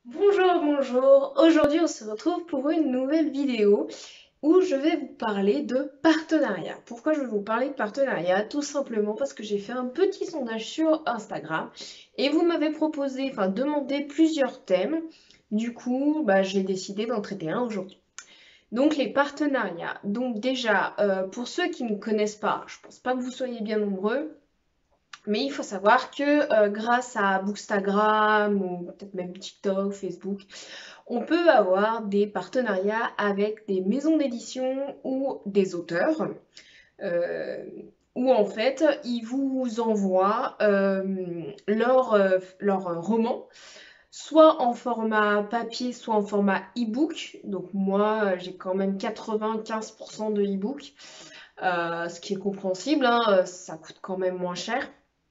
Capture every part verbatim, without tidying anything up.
Bonjour, bonjour. Aujourd'hui, on se retrouve pour une nouvelle vidéo où je vais vous parler de partenariat. Pourquoi je vais vous parler de partenariat? Tout simplement parce que j'ai fait un petit sondage sur Instagram et vous m'avez proposé, enfin demandé plusieurs thèmes. Du coup, bah, j'ai décidé d'en traiter un aujourd'hui. Donc les partenariats. Donc déjà, euh, pour ceux qui ne connaissent pas, je pense pas que vous soyez bien nombreux. Mais il faut savoir que euh, grâce à Bookstagram ou peut-être même TikTok, Facebook, on peut avoir des partenariats avec des maisons d'édition ou des auteurs, euh, où en fait ils vous envoient euh, leur, euh, leur roman, soit en format papier, soit en format e-book. Donc moi j'ai quand même quatre-vingt-quinze pour cent de e-book, euh, ce qui est compréhensible, hein, ça coûte quand même moins cher.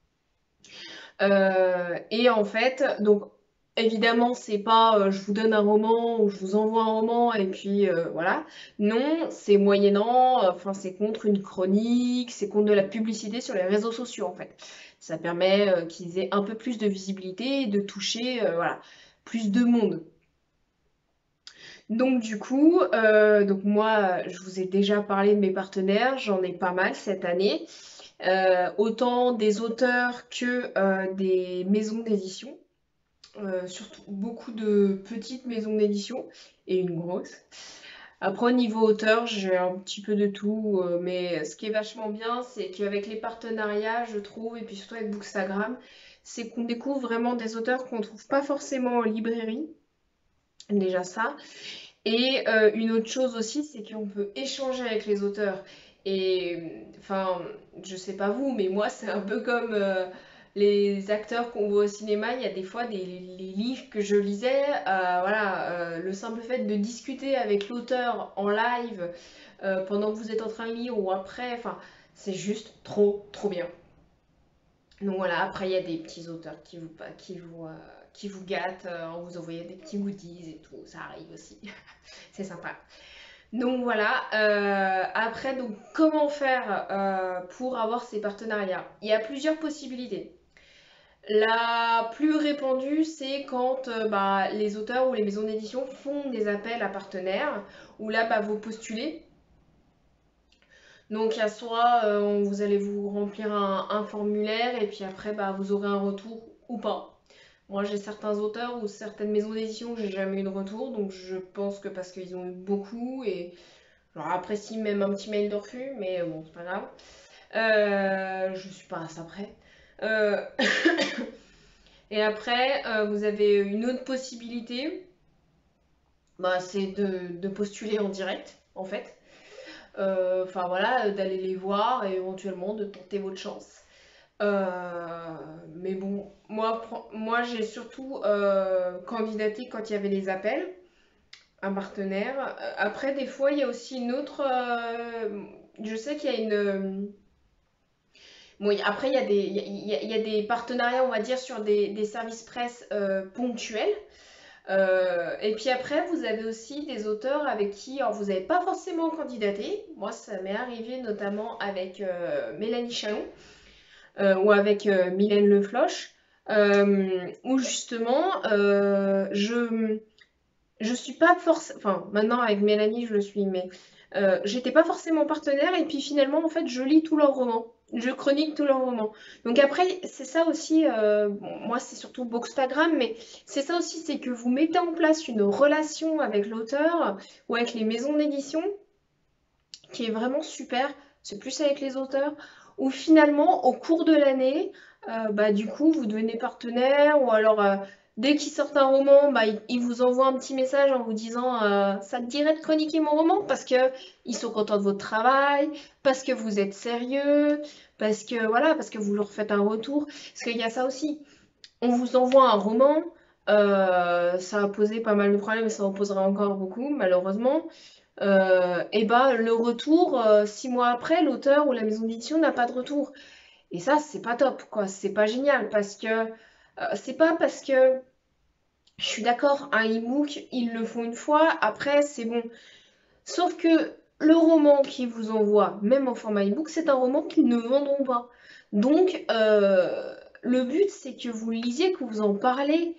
Euh, et en fait, donc évidemment, c'est pas euh, je vous donne un roman ou je vous envoie un roman et puis euh, voilà. Non, c'est moyennant, euh, enfin c'est contre une chronique, c'est contre de la publicité sur les réseaux sociaux en fait. Ça permet euh, qu'ils aient un peu plus de visibilité et de toucher euh, voilà, plus de monde. Donc du coup, euh, donc moi, je vous ai déjà parlé de mes partenaires, j'en ai pas mal cette année. Euh, autant des auteurs que euh, des maisons d'édition. Euh, surtout beaucoup de petites maisons d'édition et une grosse. Après, au niveau auteur, j'ai un petit peu de tout, euh, mais ce qui est vachement bien, c'est qu'avec les partenariats, je trouve, et puis surtout avec Bookstagram, c'est qu'on découvre vraiment des auteurs qu'on ne trouve pas forcément en librairie. Déjà ça. Et euh, une autre chose aussi, c'est qu'on peut échanger avec les auteurs. Et enfin, je sais pas vous, mais moi, c'est un peu comme euh, les acteurs qu'on voit au cinéma. Il y a des fois des les livres que je lisais. Euh, voilà, euh, le simple fait de discuter avec l'auteur en live euh, pendant que vous êtes en train de lire ou après, enfin, c'est juste trop, trop bien. Donc voilà, après il y a des petits auteurs qui vous, qui vous, euh, qui vous gâtent euh, en vous envoyant des petits goodies et tout, ça arrive aussi. C'est sympa. Donc voilà, euh, après, donc, comment faire euh, pour avoir ces partenariats? Il y a plusieurs possibilités. La plus répandue, c'est quand euh, bah, les auteurs ou les maisons d'édition font des appels à partenaires, où là, bah, vous postulez. Donc, il y a soit euh, vous allez vous remplir un, un formulaire et puis après, bah, vous aurez un retour ou pas. Moi, j'ai certains auteurs ou certaines maisons d'édition où j'ai jamais eu de retour, donc je pense que parce qu'ils ont eu beaucoup et genre apprécie même un petit mail de refus, mais bon, c'est pas grave. Euh, je suis pas à ça près. Euh, et après, euh, vous avez une autre possibilité, bah, c'est de, de postuler en direct, en fait. Euh, Enfin voilà, d'aller les voir et éventuellement de tenter votre chance. Euh, mais bon, moi, moi j'ai surtout euh, candidaté quand il y avait les appels, un partenaire. Euh, Après, des fois, il y a aussi une autre. Euh, je sais qu'il y a une. Bon, y- après, il y a des, il y a- il y a des partenariats, on va dire, sur des, des services presse euh, ponctuels. Euh, et puis après, vous avez aussi des auteurs avec qui, alors vous n'avez pas forcément candidaté. Moi, ça m'est arrivé notamment avec euh, Mélanie Chalon euh, ou avec euh, Mylène Lefloche, euh, où justement, euh, je je suis pas forcément, enfin maintenant avec Mélanie je le suis, mais euh, j'étais pas forcément partenaire et puis finalement en fait je lis tous leurs romans, je chronique tous leurs romans. Donc après c'est ça aussi, euh, bon, moi c'est surtout Bookstagram, mais c'est ça aussi, c'est que vous mettez en place une relation avec l'auteur ou avec les maisons d'édition qui est vraiment super. C'est plus avec les auteurs où finalement au cours de l'année, euh, bah du coup vous devenez partenaire ou alors euh, dès qu'ils sortent un roman, bah ils, ils vous envoient un petit message en vous disant euh, ça te dirait de chroniquer mon roman parce que ils sont contents de votre travail, parce que vous êtes sérieux, parce que voilà, parce que vous leur faites un retour. Parce qu'il y a ça aussi. On vous envoie un roman, euh, ça a posé pas mal de problèmes et ça en posera encore beaucoup malheureusement. Euh, et bah le retour, euh, six mois après, l'auteur ou la maison d'édition n'a pas de retour. Et ça, c'est pas top, quoi. C'est pas génial parce que euh, c'est pas parce que je suis d'accord, un e-book, ils le font une fois, après c'est bon. Sauf que le roman qu'ils vous envoient, même en format e-book, c'est un roman qu'ils ne vendront pas. Donc, euh, le but, c'est que vous le lisiez, que vous en parlez,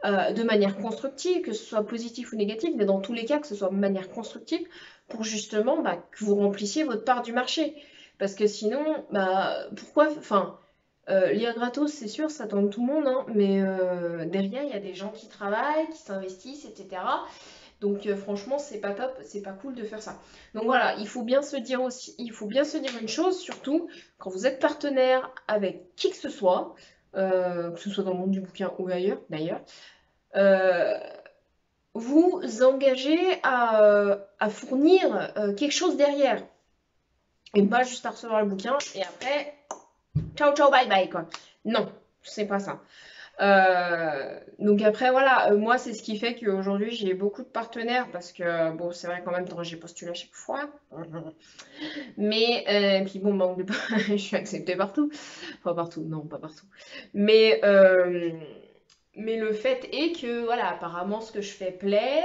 euh, de manière constructive, que ce soit positif ou négatif, mais dans tous les cas, que ce soit de manière constructive, pour justement bah, que vous remplissiez votre part du marché. Parce que sinon, bah, pourquoi, enfin, euh, lire gratos, c'est sûr, ça tente tout le monde, hein, mais euh, derrière, il y a des gens qui travaillent, qui s'investissent, et cetera. Donc euh, franchement, c'est pas top, c'est pas cool de faire ça. Donc voilà, il faut bien se dire aussi, il faut bien se dire une chose, surtout quand vous êtes partenaire avec qui que ce soit, euh, que ce soit dans le monde du bouquin ou ailleurs d'ailleurs, euh, vous engagez à, euh, à fournir euh, quelque chose derrière. Et pas juste à recevoir le bouquin et après, ciao ciao bye bye quoi. Non, c'est pas ça. Euh, donc après voilà, euh, moi c'est ce qui fait qu'aujourd'hui j'ai beaucoup de partenaires parce que bon c'est vrai qu'en même temps j'ai postulé à chaque fois. Mais euh, puis bon bah, je suis acceptée partout. Enfin partout, non pas partout. Mais euh, mais le fait est que voilà apparemment ce que je fais plaît.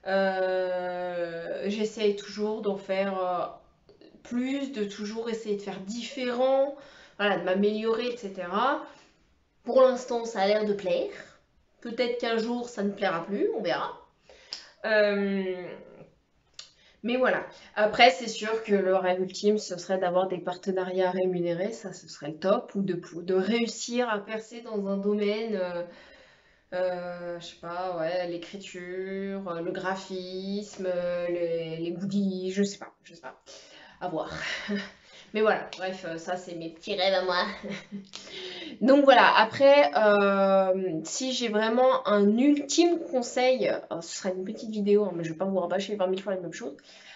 Euh, j'essaye toujours d'en faire euh, plus, de toujours essayer de faire différent, voilà, de m'améliorer, et cetera. Pour l'instant, ça a l'air de plaire. Peut-être qu'un jour, ça ne plaira plus, on verra. Euh, mais voilà. Après, c'est sûr que le rêve ultime, ce serait d'avoir des partenariats rémunérés, ça, ce serait le top, ou de, de réussir à percer dans un domaine, euh, euh, je sais pas, ouais, l'écriture, euh, le graphisme, euh, les, les goodies, je sais pas, je sais pas. À voir. Mais voilà, bref, euh, ça c'est mes petits rêves à moi. Donc voilà, après, euh, si j'ai vraiment un ultime conseil, euh, ce sera une petite vidéo, hein, mais je vais pas vous rabâcher vingt mille fois la même chose.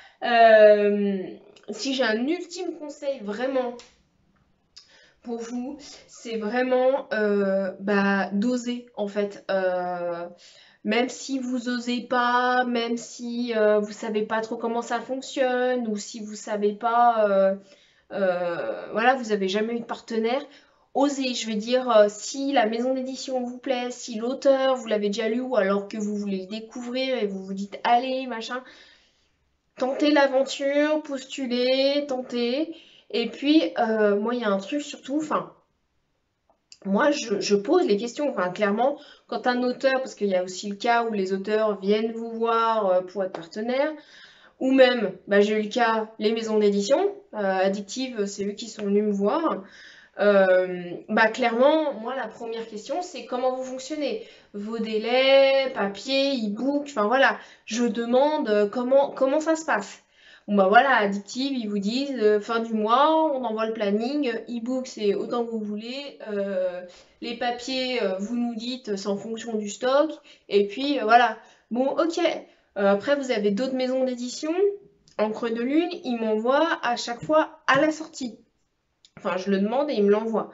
Euh, si j'ai un ultime conseil vraiment pour vous, c'est vraiment euh, bah, d'oser en fait. Euh, même si vous osez pas, même si euh, vous savez pas trop comment ça fonctionne, ou si vous savez pas, euh, euh, voilà, vous avez jamais eu de partenaire, osez. Je veux dire, euh, si la maison d'édition vous plaît, si l'auteur vous l'avez déjà lu, ou alors que vous voulez le découvrir et vous vous dites allez machin, tentez l'aventure, postulez, tentez. Et puis euh, moi il y a un truc surtout, enfin moi, je, je pose les questions. Enfin, clairement, quand un auteur, parce qu'il y a aussi le cas où les auteurs viennent vous voir euh, pour être partenaire, ou même, bah, j'ai eu le cas, les maisons d'édition, euh, Addictive, c'est eux qui sont venus me voir. Euh, bah, clairement, moi, la première question, c'est comment vous fonctionnez. Vos délais, papier, e-book, enfin voilà, je demande euh, comment, comment ça se passe. Bon bah voilà, Addictive, ils vous disent euh, fin du mois, on envoie le planning, e-book c'est autant que vous voulez, euh, les papiers, euh, vous nous dites, c'est en fonction du stock, et puis euh, voilà. Bon, ok. Euh, après, vous avez d'autres maisons d'édition, en creux de lune, ils m'envoient à chaque fois à la sortie. Enfin, je le demande et il me l'envoie.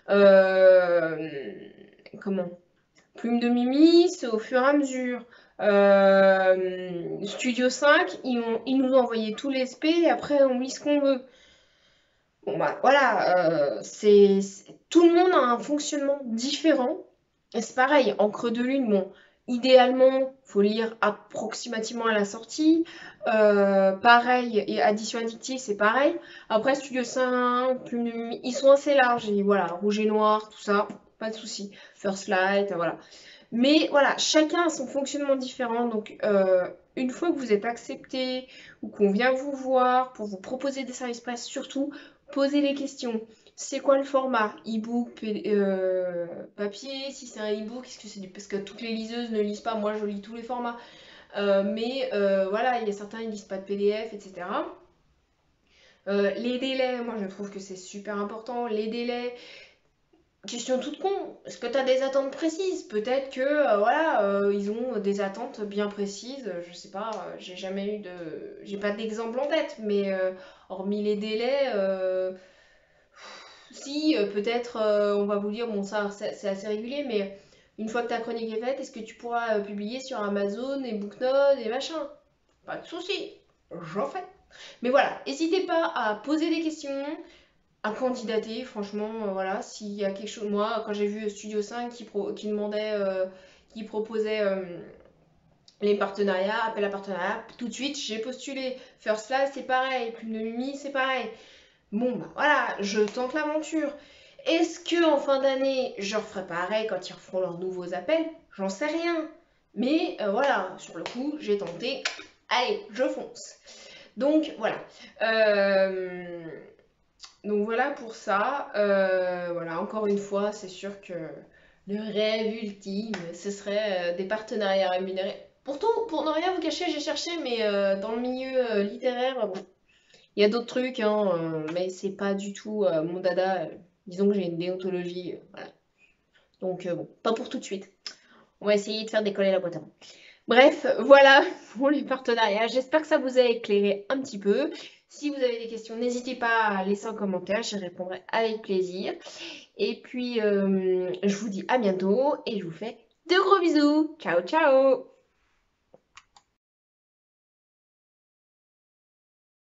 Euh, comment? Plume de Mimi, c'est au fur et à mesure. Euh, Studio cinq, ils, ont, ils nous ont envoyé tous les S P et après on lit ce qu'on veut. Bon bah voilà, euh, c'est, c'est- tout le monde a un fonctionnement différent. Et c'est pareil, en creux de lune, bon, idéalement, faut lire approximativement à la sortie. Euh, pareil, et Addition Addictive, c'est pareil. Après, Studio cinq, Plume de Mimi, ils sont assez larges. Et voilà, rouge et noir, tout ça, pas de souci. First Light, voilà. Mais voilà, chacun a son fonctionnement différent. Donc, euh, une fois que vous êtes accepté ou qu'on vient vous voir pour vous proposer des services presse, surtout, posez les questions. C'est quoi le format? E-book, P- euh, papier? Si c'est un e-book, est-ce que c'est du... Parce que toutes les liseuses ne lisent pas, moi je lis tous les formats. Euh, mais euh, voilà, il y a certains, ils lisent pas de P D F, et cetera. Euh, les délais, moi je trouve que c'est super important. Les délais, question toute con, est-ce que tu as des attentes précises? Peut-être que euh, voilà, euh, ils ont des attentes bien précises, je sais pas, euh, j'ai jamais eu de. J'ai pas d'exemple en tête, mais euh, hormis les délais, euh, si euh, peut-être euh, on va vous dire, bon ça c'est c'est assez régulier, mais une fois que ta chronique est faite, est-ce que tu pourras euh, publier sur Amazon et Booknode et machin? Pas de souci, j'en fais. Mais voilà, n'hésitez pas à poser des questions, à candidater, franchement, euh, voilà, s'il y a quelque chose, moi, quand j'ai vu Studio cinq qui, pro- qui demandait, euh, qui proposait euh, les partenariats, appel à partenariat, tout de suite, j'ai postulé. First Fly, c'est pareil, Plume de Mimi, c'est pareil. Bon, bah voilà, je tente l'aventure. Est-ce que en fin d'année, je referai pareil quand ils referont leurs nouveaux appels? J'en sais rien. Mais euh, voilà, sur le coup, j'ai tenté. Allez, je fonce. Donc voilà. Euh, donc voilà pour ça. Euh, voilà, encore une fois, c'est sûr que le rêve ultime, ce serait euh, des partenariats rémunérés. Pourtant, pour ne rien vous cacher, j'ai cherché, mais euh, dans le milieu euh, littéraire, bon, il y a d'autres trucs, hein, euh, mais c'est pas du tout euh, mon dada. Euh, disons que j'ai une déontologie, euh, voilà. Donc euh, bon, pas pour tout de suite. On va essayer de faire décoller la boîte à mots. Bref, voilà pour les partenariats. J'espère que ça vous a éclairé un petit peu. Si vous avez des questions, n'hésitez pas à laisser un commentaire, je répondrai avec plaisir. Et puis, euh, je vous dis à bientôt et je vous fais de gros bisous. Ciao, ciao!